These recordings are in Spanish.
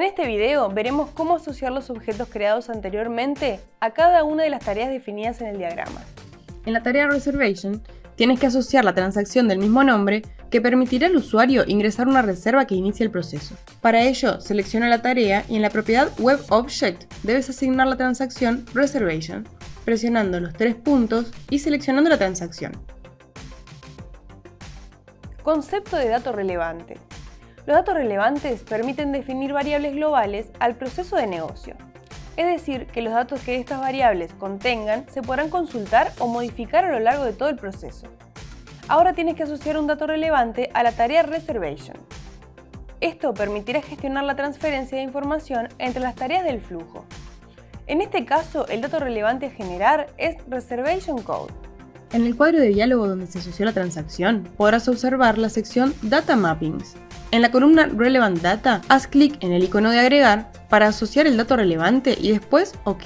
este video veremos cómo asociar los objetos creados anteriormente a cada una de las tareas definidas en el diagrama. En la tarea Reservation, tienes que asociar la transacción del mismo nombre que permitirá al usuario ingresar una reserva que inicie el proceso. Para ello, selecciona la tarea y en la propiedad WebObject debes asignar la transacción Reservation, presionando los 3 puntos y seleccionando la transacción. Concepto de dato relevante. Los datos relevantes permiten definir variables globales al proceso de negocio. Es decir, que los datos que estas variables contengan se podrán consultar o modificar a lo largo de todo el proceso. Ahora tienes que asociar un dato relevante a la tarea Reservation. Esto permitirá gestionar la transferencia de información entre las tareas del flujo. En este caso, el dato relevante a generar es Reservation Code. En el cuadro de diálogo donde se asoció la transacción, podrás observar la sección Data Mappings. En la columna Relevant Data, haz clic en el icono de agregar para asociar el dato relevante y después OK.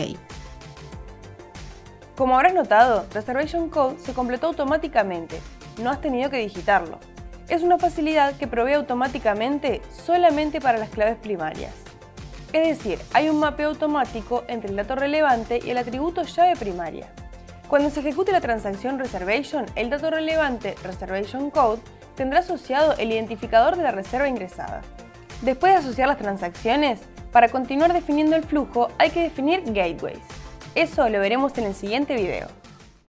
Como habrás notado, Reservation Code se completó automáticamente, no has tenido que digitarlo. Es una facilidad que provee automáticamente solamente para las claves primarias. Es decir, hay un mapeo automático entre el dato relevante y el atributo llave primaria. Cuando se ejecute la transacción Reservation, el dato relevante Reservation Code tendrá asociado el identificador de la reserva ingresada. Después de asociar las transacciones, para continuar definiendo el flujo hay que definir gateways. Eso lo veremos en el siguiente video.